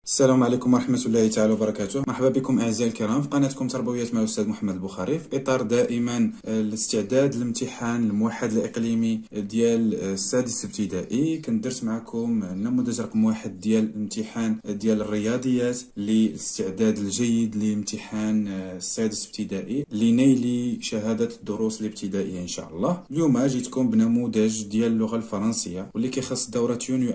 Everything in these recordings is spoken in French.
السلام عليكم ورحمة الله تعالى وبركاته. مرحبا بكم أعزائي الكرام في قناتكم تربويات مع الأستاذ محمد البخاري، في إطار دائما الاستعداد للامتحان الموحد الإقليمي ديال السادس ابتدائي. كندرس معكم النموذج رقم 1 ديال الامتحان ديال الرياضيات للاستعداد الجيد لامتحان السادس ابتدائي لنيل شهادة الدروس الابتدائية إن شاء الله. اليوم جيتكم بنموذج ديال اللغة الفرنسية واللي كيخص دورة يونيو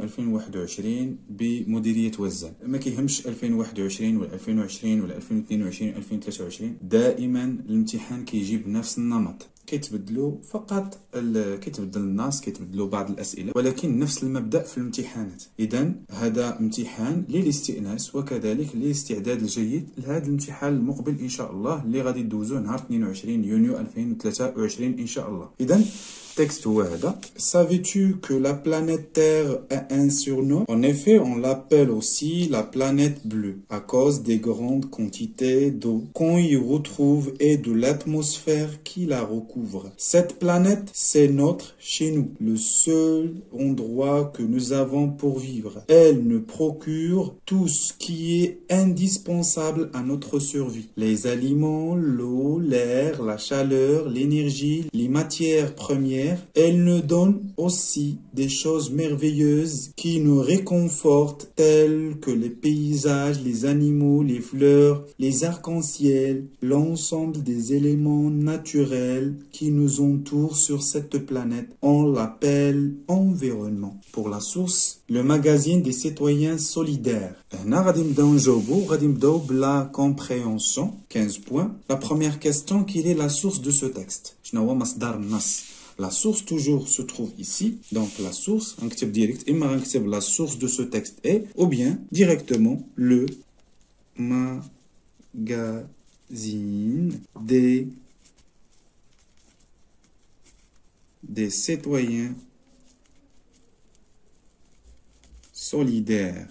2021 بمديرية وزان. ما كيهمش 2021 ولا 2020 ولا 2022 2023، دائما الامتحان كيجيب نفس النمط، كيتبدلوا فقط كيتبدل الناس، كيتبدلوا بعض الاسئله، ولكن نفس المبدا في الامتحانات. اذا هذا امتحان للاستئناس وكذلك للاستعداد الجيد لهذا الامتحان المقبل ان شاء الله اللي غادي ندوزوه نهار 22 يونيو 2023 ان شاء الله. اذا texte هو هذا. Savais-tu que la planète Terre a un surnom? En effet, on l'appelle aussi la planète bleue à cause des grandes quantités d'eau qu'on y retrouve et de l'atmosphère qui la recouvre. Cette planète, c'est notre chez nous, le seul endroit que nous avons pour vivre. Elle nous procure tout ce qui est indispensable à notre survie. Les aliments, l'eau, l'air, la chaleur, l'énergie, les matières premières. Elle nous donne aussi des choses merveilleuses qui nous réconfortent, telles que les paysages, les animaux, les fleurs, les arcs-en-ciel, l'ensemble des éléments naturels qui nous entourent sur cette planète. On l'appelle environnement. Pour la source, le magazine des citoyens solidaires. هنا غادي نبداو نجاوبو، غادي نبداو بلا compréhension 15 points. La première question, quelle est la source de ce texte? شنو هو مصدر النص؟ La source toujours se trouve ici. Donc la source, on écrit direct, la source de ce texte est, ou bien directement le magazine des citoyens solidaires.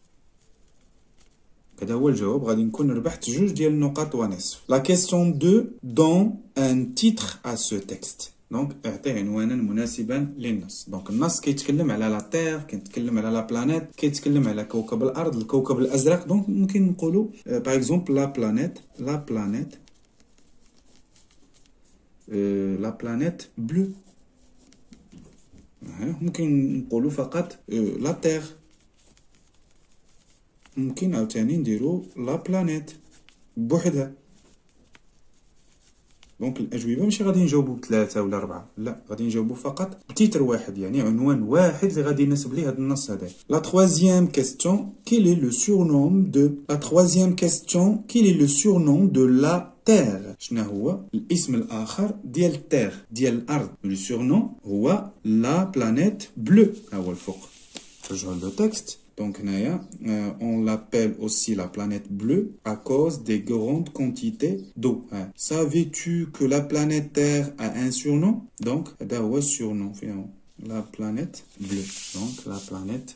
هذا هو الجواب. غادي نكون ربحت 2 ديال النقاط ونصف. La question 2, donne un titre à ce texte. دونك اعطي عنوانا مناسبا للنص. دونك النص كيتكلم على لا تير، كيتكلم على لا بلانيت، كيتكلم على كوكب الارض، الكوكب الازرق. دونك ممكن نقولوا باغ اكزومبل لا بلانيت بلو. ممكن نقولوا فقط لا تير. ممكن عاوتاني نديرو لا بلانيت بوحدها. دونك الأجوبة ماشي غادي نجاوبو 3 ولا 4، لا، غادي نجاوبو فقط بتيتر واحد، يعني عنوان واحد اللي غادي يناسب ليه هاد النص هذا. La troisième question, quel est le surnom de la Terre؟ شنو هو الاسم الآخر ديال التير، ديال الأرض؟ لو سورنون هو لا بلانيت بلو. ها هو الفوق. نرجعو لو تكست. Donc, on l'appelle aussi la planète bleue à cause des grandes quantités d'eau. Savais-tu que la planète Terre a un surnom? Donc, surnom, la planète bleue. Donc, la planète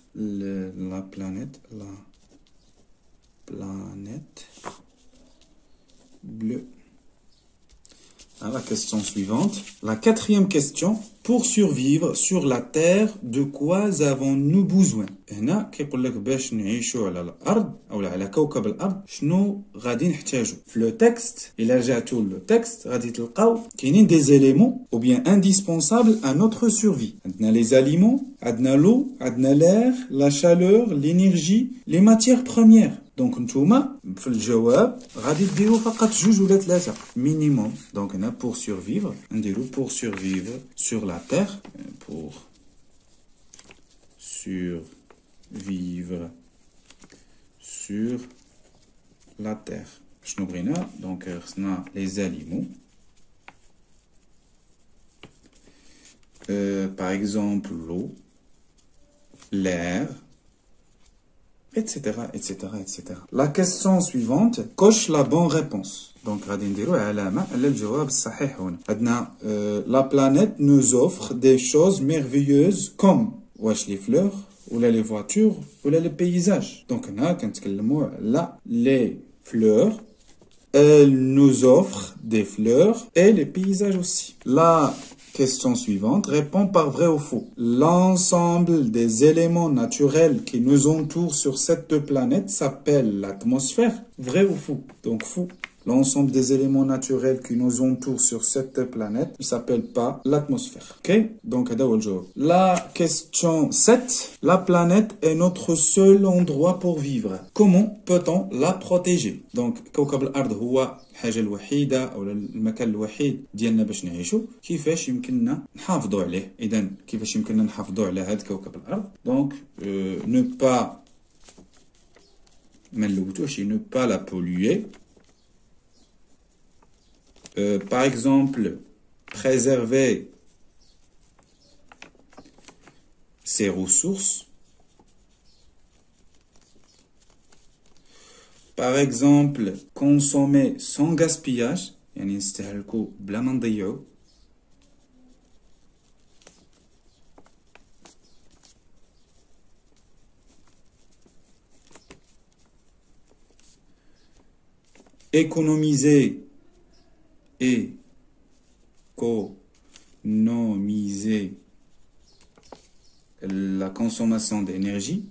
bleue. La question suivante. La 4e question. Pour survivre sur la Terre, de quoi avons-nous besoin؟ هنا كيقول لك باش نعيشوا على الأرض أو على كوكب الأرض شنو غادي نحتاجو. في لو تكست إلا رجعتو لو تكست غادي تلقاو كاينين دي زيليمون أو بيان انديسبونسابل à notre survie. عندنا les aliments، عندنا l'eau، عندنا l'air، la chaleur، l'énergie، les matières premières. دونك نتوما في الجواب غادي ديروا فقط 2 ولا 3 مينيموم. دونك هنا pour survivre نديروا pour survivre sur la terre, pour survivre sur la terre. شنو بغينا؟ دونك خصنا les aliments, par exemple l'eau, l'air, etc., etc., etc. La question suivante, coche la bonne réponse. Donc غادي نديرو علامة على الجواب الصحيح هنا. عندنا la planète nous offre des choses merveilleuses comme واش les fleurs ولا les voitures ولا les paysages. Donc هنا كنتكلموا على les fleurs. Elle nous offre des fleurs et les paysages aussi. La question suivante, réponds par vrai ou faux. L'ensemble des éléments naturels qui nous entourent sur cette planète s'appelle l'atmosphère. Vrai ou faux? Donc faux. L'ensemble des éléments naturels qui nous entourent sur cette planète ne s'appelle pas l'atmosphère. Ok? Donc, la question 7. La planète est notre seul endroit pour vivre. Comment peut-on la protéger? Donc, كوكب الأرض هو الحاجة الوحيدة أو المكان الوحيد ديالنا باش نعيشو. كيفاش يمكننا نحافظوا عليه؟ إذا كيفاش يمكننا نحافظوا على هذا كوكب الأرض؟ Donc, ne pas ما نلوثوش, ne pas la polluer. Par exemple, préserver ses ressources. Par exemple, consommer sans gaspillage. يعني نستهلكوا بلا ما نضيعوا. Économiser la consommation d'énergie.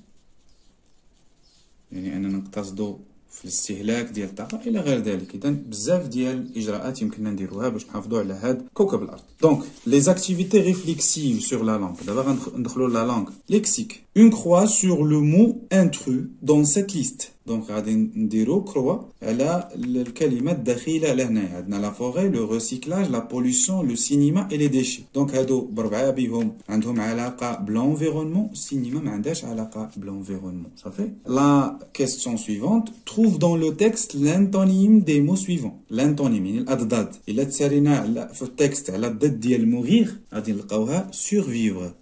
يعني أننا نقتصدوا في الاستهلاك ديال الطاقة إلى غير ذلك. إذن بزاف ديال الإجراءات يمكننا نديروها باش نحافظوا على هذا كوكب الأرض. Donc, les activités réflexives sur la langue. D'abord, ندخلوا la langue. Lexique. Une croix sur le mot intrus dans cette liste. Donc, غادي نديرو كروة على الكلمات الدخيلة لهنايا. عندنا لا فوري, لو ريسيكلاج, لا بوليسيون, لو سينما et les déchets. Donc, هادو بربعة بهم عندهم علاقة بالانفيرونمون. السينما ما عندهاش علاقة بالانفيرونمون. صافي. La question suivante. Trouve dans le texte l'antonyme des mots suivants. L'antonyme يعني الأضداد. إلا تسالينا في التكست على الضد ديال مغير غادي نلقاوها survivre.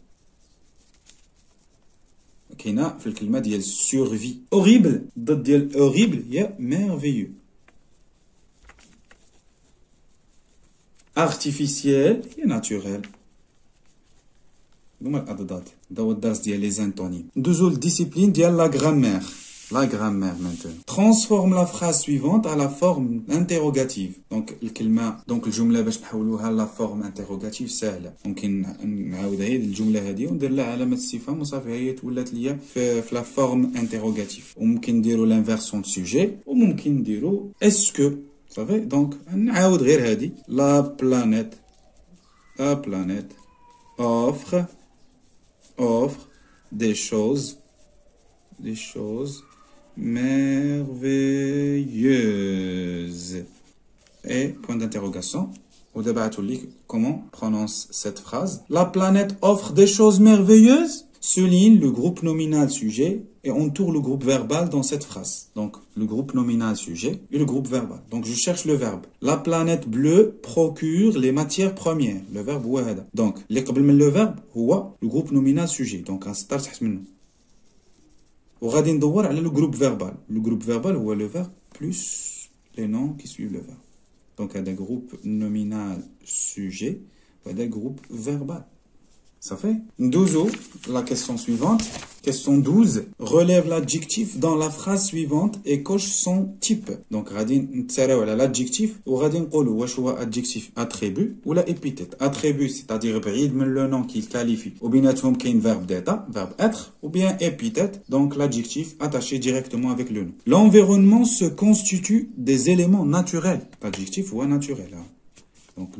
كاينه في الكلمه ديال survie. horrible ضد ديال horrible هي merveilleux. artificiel هي naturel. هما الاضداد. هذا هو الدرس ديال لي زانتونيم. ندوزو للديسيبلين ديال لا غرامير. La grammaire maintenant. Transforme la phrase suivante à la forme interrogative. Donc الجملة باش نحولوها لا forme interrogative سهلة. ممكن نعاود هاد الجملة هذه وندير لها علامة استفهام وصافي هي تولات ليا في لا forme interrogative. وممكن نديرو l'inversion de sujet وممكن نديرو est-ce que. صافي. دونك نعاود غير هذه. La planète offre des choses merveilleuse. Et point d'interrogation. Au débat comment prononce cette phrase. La planète offre des choses merveilleuses. Souligne le groupe nominal sujet et entoure le groupe verbal dans cette phrase. Donc le groupe nominal sujet et le groupe verbal. Donc je cherche le verbe. La planète bleue procure les matières premières. Le verbe هو هذا. Donc اللي قبل من le verbe هو le groupe nominal sujet. Donc غنسطر تحت منه. وغادي ندور على لو جروب فيربال. لو جروب فيربال هو لو فيرب بلس لي نون كي سويف لو فيرب. دونك هذا جروب نومينال سوجي وهذا جروب فيربال. صافي. ندوزو la question suivante. Question 12. Relève l'adjectif dans la phrase suivante et coche son type. Donc غادي نتسراو على l'adjectif وغادي نقولوا واش هو adjectif attribut ولا épithète. Attribut c'est-à-dire بعيد من le nom qui qualifie. وبيناتهم كاين verbe d'état, verbe être ou bien épithète. Donc l'adjectif attaché directement avec le nom. L'environnement se constitue des éléments naturels. L'adjectif هو naturel. Donc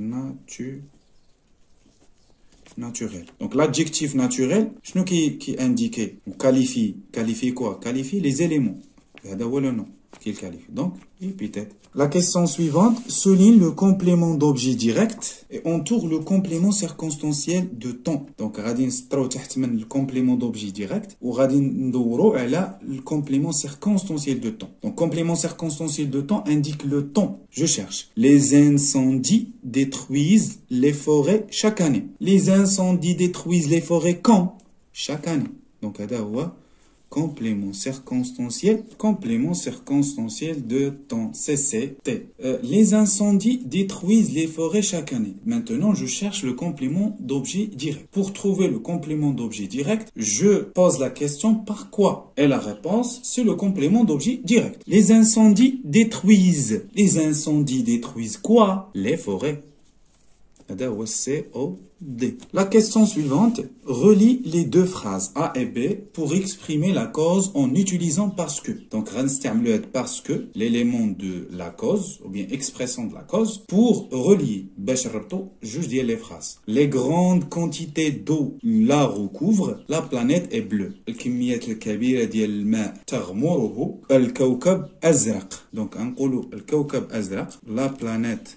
naturel. Donc l'adjectif naturel, شنو qui indique ou qualifie quoi? Qualifie les éléments. هذا هو le nom qu'il qualifie. Donc épithète. La question suivante souligne le complément d'objet direct et entoure le complément circonstanciel de temps. Donc غادي نسطرو تحت من le complément d'objet direct وغادي ندورو على le complément circonstanciel de temps. Donc complément circonstanciel de temps indique le temps. Je cherche. Les incendies détruisent les forêts chaque année. Les incendies détruisent les forêts quand? Chaque année. Donc هذا هو complément circonstanciel de temps. CCT. Les incendies détruisent les forêts chaque année. Maintenant, je cherche le complément d'objet direct. Pour trouver le complément d'objet direct, je pose la question par quoi? Et la réponse, c'est le complément d'objet direct. Les incendies détruisent. Les incendies détruisent quoi? Les forêts. هذا هو COD. La question suivante relie les deux phrases A et B pour exprimer la cause en utilisant parce que. Donc غنستعملوا parce que l'élément de la cause ou bien expression de la cause pour relier باش نربطوا جوج ديال les phrases. Les grandes quantités d'eau la recouvrent, la planète est bleue. الكميات الكبيرة ديال الماء تغمره الكوكب أزرق. Donc نقولوا الكوكب أزرق la planète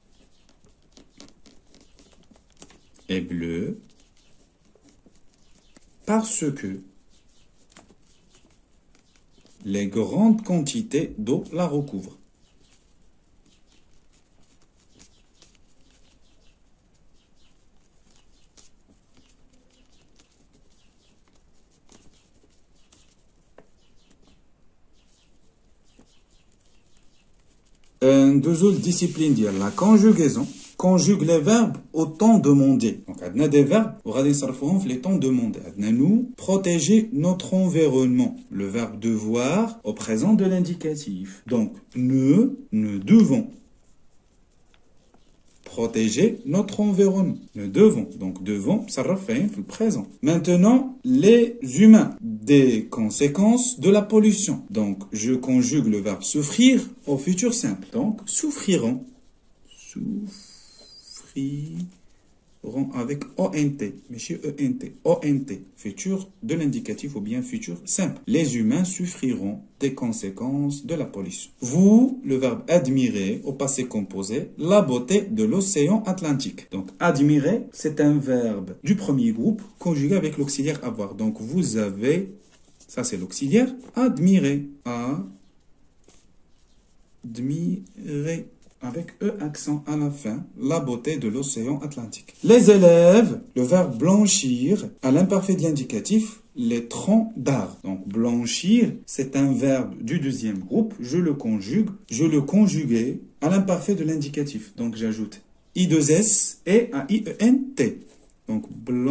est bleu parce que les grandes quantités d'eau la recouvrent. Deux autres disciplines dire la conjugaison conjugue les verbes au temps demandé. Donc, on a des verbes, on va les temps demandés. On a nous protéger notre environnement. Le verbe devoir au présent de l'indicatif. Donc, nous devons protéger notre environnement. Nous devons. Donc, devons, ça refait le présent. Maintenant, les humains, des conséquences de la pollution. Donc, je conjugue le verbe souffrir au futur simple. Donc, souffriront. Avec ONT, monsieur ENT, ONT, futur de l'indicatif ou bien futur simple. Les humains souffriront des conséquences de la pollution. Vous, le verbe admirer au passé composé, la beauté de l'océan Atlantique. Donc, admirer, c'est un verbe du premier groupe conjugué avec l'auxiliaire avoir. Donc, vous avez, ça c'est l'auxiliaire, admirer, admirer. Avec E accent à la fin, la beauté de l'océan Atlantique. Les élèves, le verbe blanchir, à l'imparfait de l'indicatif, les troncs d'arbres. Donc, blanchir, c'est un verbe du deuxième groupe. Je le conjuguais à l'imparfait de l'indicatif. Donc, j'ajoute I2S et A-I-E-N-T. Donc,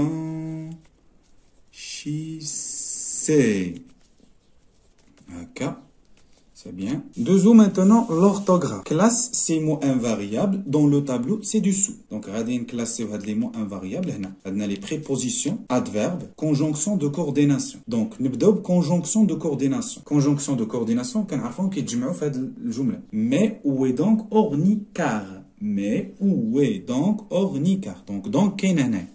blanchissez. Ok. C'est bien. Dessous maintenant l'orthographe. Classe ces mots invariables dans le tableau ci-dessous. Donc, radin classe les mots invariables. On a les prépositions, adverbes, conjonction de coordination. Donc, نبداو conjonction de coordination. Conjonction de coordination, كنعرفوا كيتجمعوا في هذه الجملة. Mais où est donc ornicar? Mais où est donc ornicar? Donc كاين هنا.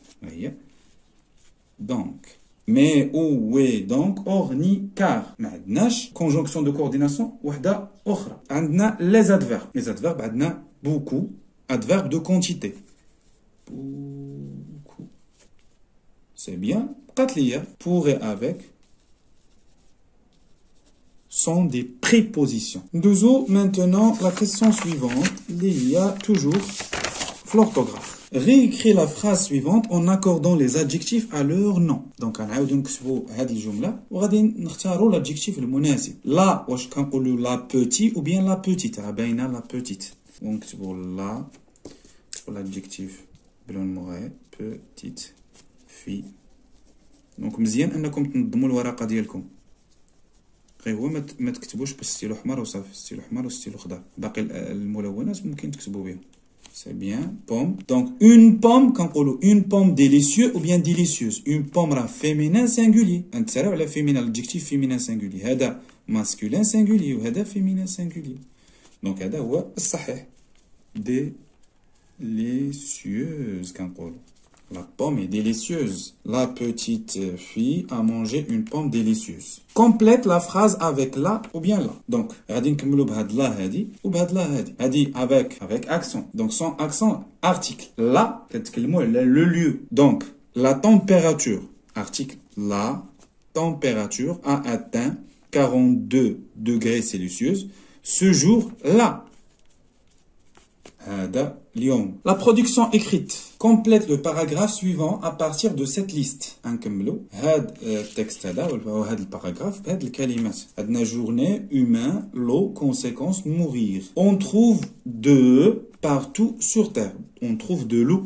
Donc. Mais où est donc ornicar? ما عندناش conjonction de coordination وحدة أخرى. عندنا les adverbes. Les adverbes عندنا beaucoup. Adverbe de quantité. Beaucoup. C'est bien. بقات ليا pour et avec sont des prépositions. Nous maintenant la question suivante. Il y a toujours l'orthographe. Réécris la phrase suivante en accordant les adjectifs à leur nom. Donc, غنعاودو نكتبو هاد الجملة وغادي نختارو l'adjectif المناسب. لا واش كنقولو لا بوتي ou bien la petite. باينة لا petite. ونكتبو لا l'adjectif بلون مغاير petite fille. دونك مزيان انكم تنظموا الورقة ديالكم. غير هو ما تكتبوش بالستيلو حمر وصافي. ستيلو حمر وستيلو خضر. باقي الملونات ممكن تكتبوا بهم. C'est bien. Pomme. Donc, une pomme, quand on dit une pomme délicieuse ou bien délicieuse. Une pomme féminin singulier. On la féminin, l'adjectif féminin singulier. هذا masculin singulier ou هذا féminin singulier. Donc, هذا هو الصحيح. Délicieuse, quand on dit. La pomme est délicieuse. La petite fille a mangé une pomme délicieuse. Complète la phrase avec la ou bien la. Donc, غادي نكملوا بهاد لا هادي وبهاد لا هادي. هادي avec accent. Donc, sans accent, article. La, كتكلموا على le lieu. Donc, la température. Article. La température a atteint 42 degrés Celsius. Ce jour, là. La production écrite. Complète le paragraphe suivant à partir de cette liste. نكملوا هاد التكست هذا ولا هاد الباراغراف بهاد الكلمات. عندنا journée, humain, l'eau, conséquence, mourir. On trouve de partout sur terre. On trouve de l'eau.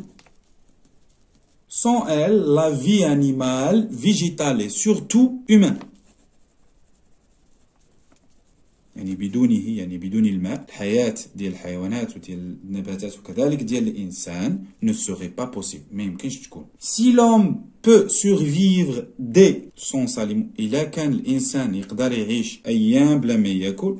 Sans elle, la vie animale, végétale et surtout humaine. يعني بدونه، يعني بدون الماء الحياة ديال الحيوانات وديال النباتات وكذلك ديال الإنسان ne serait pas possible. ما يمكنش تكون. Si l'homme peut survivre dès sans s'alimenter، إلا كان الإنسان يقدر يعيش أيام بلا ما ياكل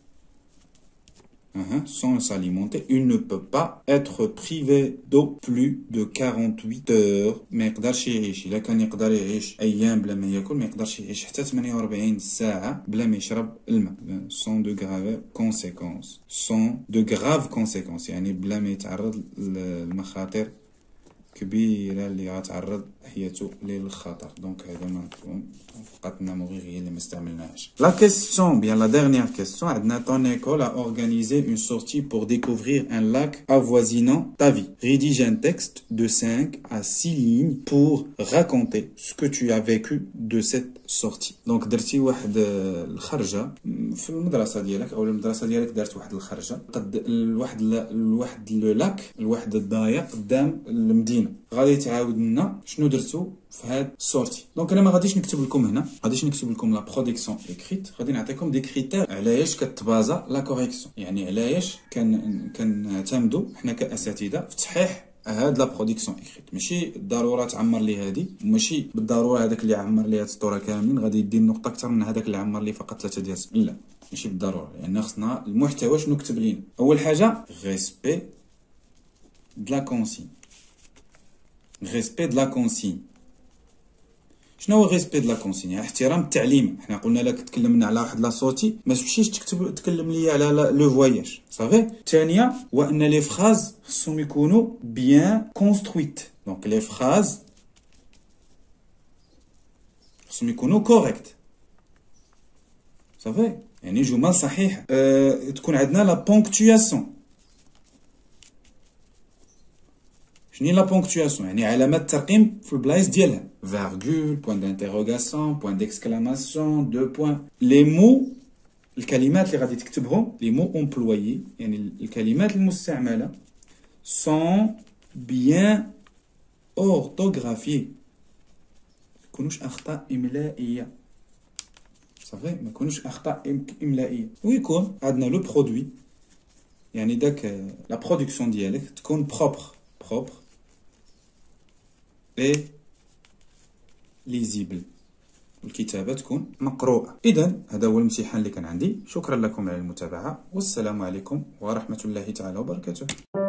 sans s'alimenter, il ne peut pas être privé d'eau plus de 48 heures. ما يقدرش يعيش، إلا كان يقدر يعيش أيام بلا ما ياكل ما يقدرش يعيش حتى 48 ساعة بلا ما يشرب الماء. sans de graves conséquences. sans de graves conséquences يعني بلا ما يتعرض للمخاطر كبيرة اللي غتعرض حياته للخطر. دونك هذا ما فقط النموذج هي اللي ما استعملناهاش. لا كيسيون بيان لا ديرنيير كيسيون عندنا ton école a organisé une sortie pour découvrir un lac avoisinant ta vie. Rédige un texte de 5 à 6 lignes pour raconter ce que tu as vécu de cette sortie. دونك درتي واحد الخرجة في المدرسة ديالك او المدرسة ديالك دارت واحد الخرجة قد لواحد لو لاك، لواحد الضايع قدام المدينة. غادي تعاود لنا شنو درتو في هاد السورتي. دونك انا ما غاديش نكتب لكم هنا، غاديش نكتب لكم لا برودكسيون اكريت، غادي نعطيكم دي كريتير علاش كتبازا لا كوريكسيون، يعني علاش كنعتمدوا حنا كاساتذه في تصحيح هاد لا برودكسيون اكريت. ماشي بالضروره تعمر لي هادي، وماشي بالضروره هذاك اللي عمر لي هاد السطوره كاملين غادي يدي النقطه اكثر من هذاك اللي عمر لي فقط 3 ديال السبع. لا ماشي بالضروره، لان يعني خصنا المحتوى شنو كتب لينا. اول حاجه ريسبي د لا كونسين. ريسبي د لا كونسين شنو هو ريسبي د لا كونسين؟ يعني احترام التعليم. حنا قلنا لك تكلمنا على واحد لا صوتي، ما تمشيش تكلم لي على لو فواياج صافي. الثانيه هو ان لي فراز خصهم يكونوا بيان كونسترويت. دونك لي فراز خصهم يكونوا كوريكت صافي، يعني جمل صحيحه. تكون عندنا لا بونكتواسيون. شنو لا بونكتواسيون؟ يعني علامات الترقيم في البلايص ديالها، فيرغول، بوين دانتيروغاسيون، بوين ديكسكلاماسيون، دو بوين. لي مو الكلمات اللي غادي تكتبهم، لي مو امبلويي يعني الكلمات المستعمله سون بيان اورتوغرافي، ميكونوش اخطاء املائيه صافي، ما يكونوش اخطاء املائيه. ويكون عندنا لو برودوي، يعني داك لا برودكسيون ديالك تكون بروبر اي ليزيبل، والكتابه تكون مقروءه. اذا هذا هو الامتحان اللي كان عندي. شكرا لكم على المتابعه، والسلام عليكم ورحمه الله تعالى وبركاته.